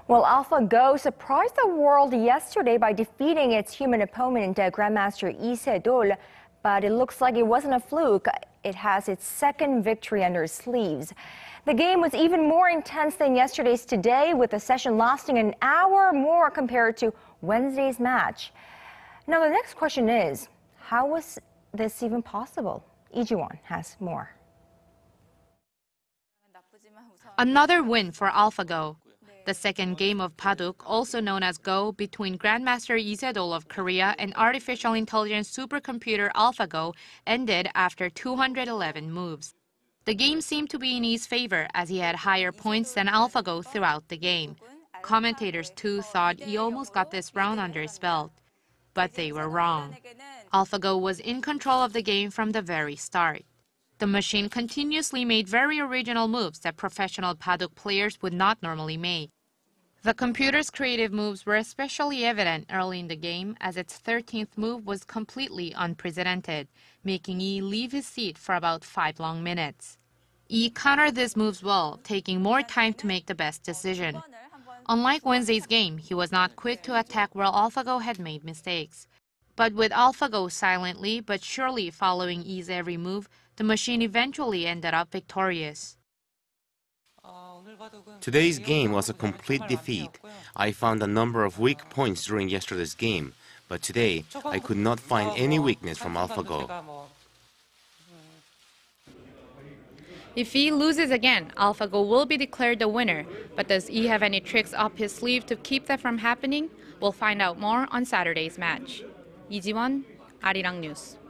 Well, AlphaGo surprised the world yesterday by defeating its human opponent, Grandmaster Lee Se-dol, but it looks like it wasn't a fluke. It has its second victory under its sleeves. The game was even more intense than yesterday's today, with the session lasting an hour more compared to Wednesday's match. Now, the next question is, how was this even possible? Lee Se-dol has more. Another win for AlphaGo. The second game of Baduk, also known as Go, between Grandmaster Lee Se-dol of Korea and artificial intelligence supercomputer AlphaGo ended after 211 moves. The game seemed to be in Lee's favor as he had higher points than AlphaGo throughout the game. Commentators too thought he almost got this round under his belt. But they were wrong. AlphaGo was in control of the game from the very start. The machine continuously made very original moves that professional Baduk players would not normally make. The computer's creative moves were especially evident early in the game, as its 13th move was completely unprecedented, making Lee leave his seat for about 5 long minutes. Lee countered these moves well, taking more time to make the best decision. Unlike Wednesday's game, he was not quick to attack where AlphaGo had made mistakes. But with AlphaGo silently but surely following Lee's every move, the machine eventually ended up victorious. Today's game was a complete defeat. I found a number of weak points during yesterday's game, but today I could not find any weakness from AlphaGo. If Lee loses again, AlphaGo will be declared the winner. But does Lee have any tricks up his sleeve to keep that from happening? We'll find out more on Saturday's match. 이지원, Arirang News.